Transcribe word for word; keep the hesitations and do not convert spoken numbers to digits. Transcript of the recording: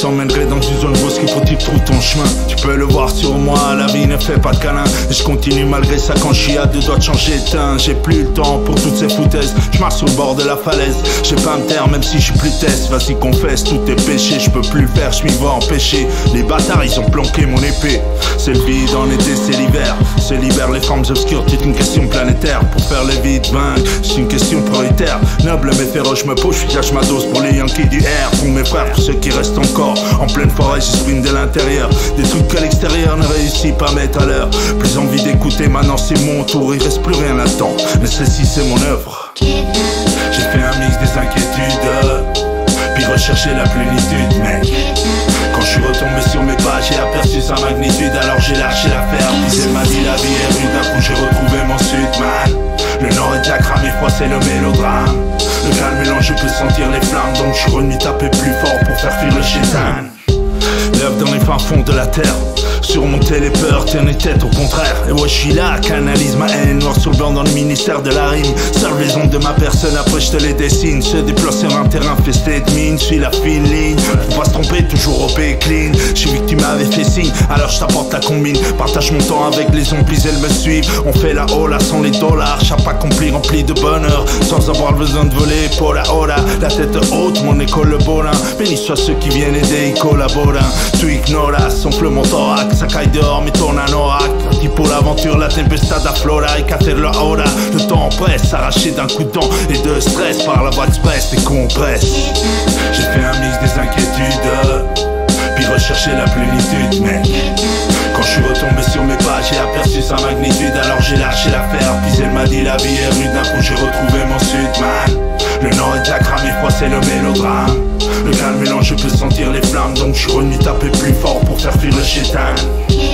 t'emmènerai dans une zone bosquée pour que tu trouves ton chemin. Tu peux le voir sur moi, la vie ne fait pas de câlin. Et je continue malgré ça quand je suis à deux doigts de changer de teint. J'ai plus le temps pour toutes ces foutaises. Je marche sur le bord de la falaise. J'ai pas à me taire même si je suis plus test. Vas-y confesse tous tes péchés, je peux plus le faire, je m'y vois empêcher. Les bâtards ils ont planqué mon épée. C'est le vide en été, c'est l'hiver. C'est l'hiver, les formes obscures, c'est une question planétaire. Pour faire les vides vaincre, c'est une question prioritaire. Noble mais féroce, je me pousse, je cache ma dose pour les Yankees du air. Pour mes frères, pour ceux qui restent encore en pleine forêt, je sprint de l'intérieur. Des trucs qu'à l'extérieur ne réussit pas à mettre à l'heure. Plus envie d'écouter, maintenant c'est mon tour, il reste plus rien là-dedans. Mais celle-ci c'est mon œuvre. J'ai fait un mix des inquiétudes, puis rechercher la plénitude, mec. Quand je suis retombé sur mes pas, j'ai aperçu sa magnitude, alors j'ai lâché l'affaire. Puis elle m'a dit la vie est rude, d'un coup j'ai retrouvé mon sud, man. Le nord est déjà cramé, froid c'est le mélodrame. Le calme mélange, je peux sentir les flammes, donc je suis revenu taper plus fort pour faire fuir le chétan. L'œuvre dans les fins fonds de la terre, surmonter les peurs, tenir tête au contraire. Et ouais je suis là, canalise ma haine, noir sur blanc dans le ministère de la rime. Serve les ondes de ma personne, après je te les dessine. Se déploie sur un terrain festé de mine, suis la fine ligne. Faut pas se tromper, toujours au pays clean. J'ai vu que tu m'avais fait signe, alors je t'apporte la combine. Partage mon temps avec les zombies, elles me suivent. On fait la hola sans les dollars, chape accompli rempli de bonheur. Sans avoir besoin de voler, pour la hola. La tête haute, mon école le bolin. Béni soit ceux qui viennent aider, ils collaborent. Tu ignoras, sonfle mon thorax, ça caille dehors mais tourne un oracle. Parti pour l'aventure, la tempestade afflora. Et caterlo ahora, le temps presse, arraché d'un coup de dent et de stress par la voie express, des compresses. J'ai fait un mix des inquiétudes, puis rechercher la plénitude, mec. Quand je suis retombé sur mes pas, j'ai aperçu sa magnitude, alors j'ai lâché l'affaire. Puis elle m'a dit la vie est rude, d'un coup j'ai retrouvé mon sud, man. Le nord est déjà cramé, froid c'est le mélodrame. Le calme mélange, je peux sentir les flammes, donc je suis revenu taper plus fort pour faire fuir le chétan.